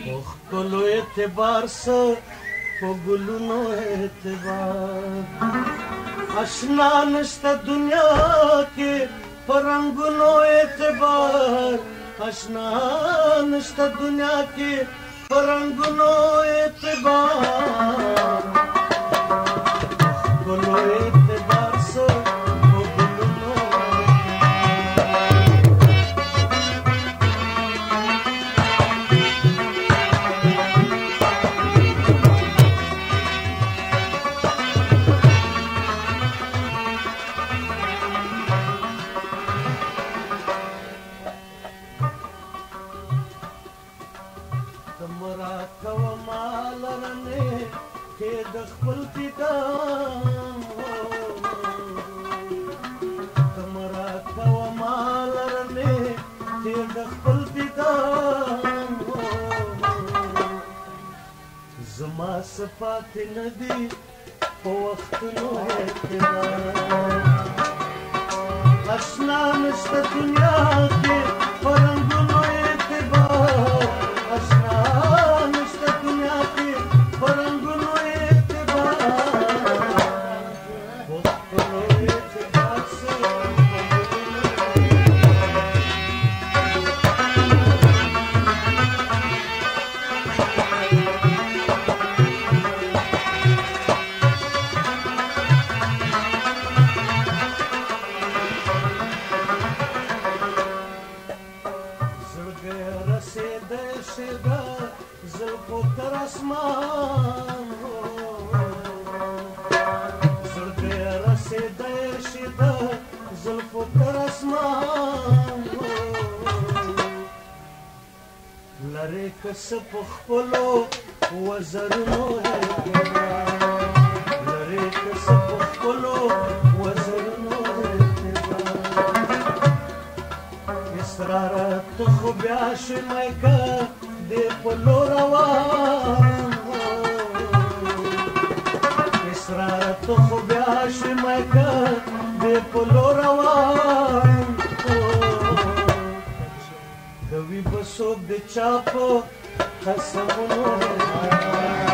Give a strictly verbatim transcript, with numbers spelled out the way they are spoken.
خپلو اعتبار سه په ګلونو اعتبار اشنا نشته دنیا کې په رنګونو اعتبار اشنا نشته دنیا کې په رنګونو اعتبار خپلو اعتبار سه تمرا کوه مال رنې کې د خپل پیدام تمرا کوه مال رنې کې د خپل پیدام زما صفات ندي په وختونو اعتبار اشنا نشته دنیا کې په رنګونو اعتبار اشنا نشته دنیا کې په رنګونو اعتبار په خپلو اعتبار سره رسیده زلفو تر اسمان زړګی رسیده شیده زلفو تر اسمان لرې که څه په خپلو وزرونو لرې که څه په خپلو وزرونو اسراره ته خو بیا شمای که دې په لور روان اسراره ته خو بیا شمای که دې په لور روان کوي به څوک د چا په قسمونو